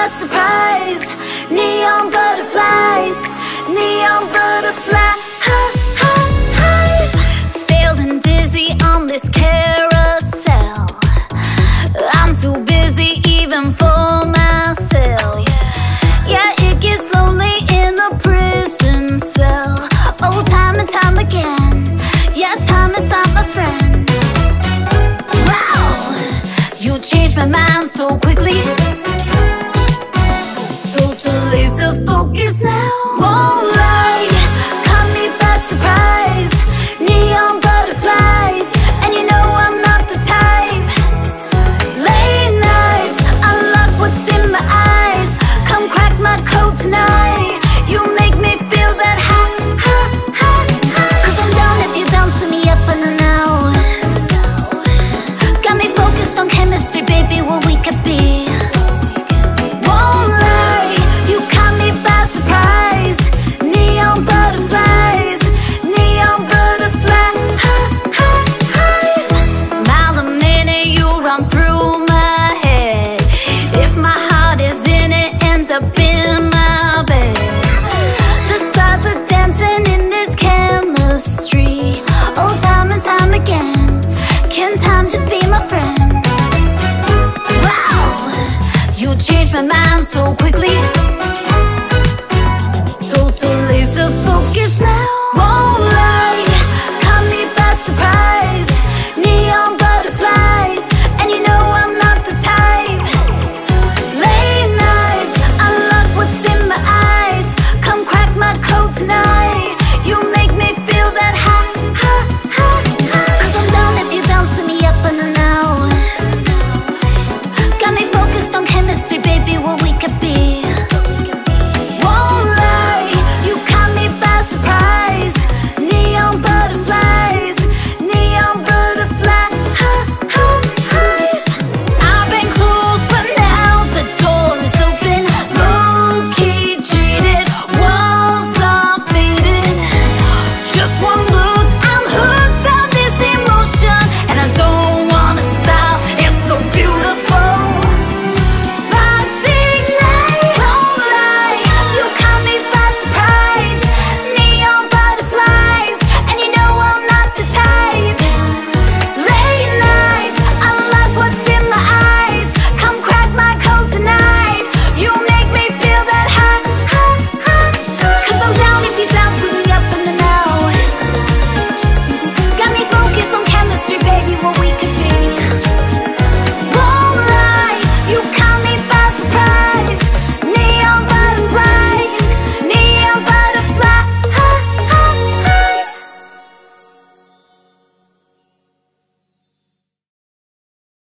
a surprise. Neon butterflies, neon butterflies. Feeling dizzy on this carousel. I'm too busy even for myself. Yeah, it gets lonely in the prison cell. Oh, time and time again. Yes, time is not my friend. Wow, you changed my mind so quickly. Total laser focus now.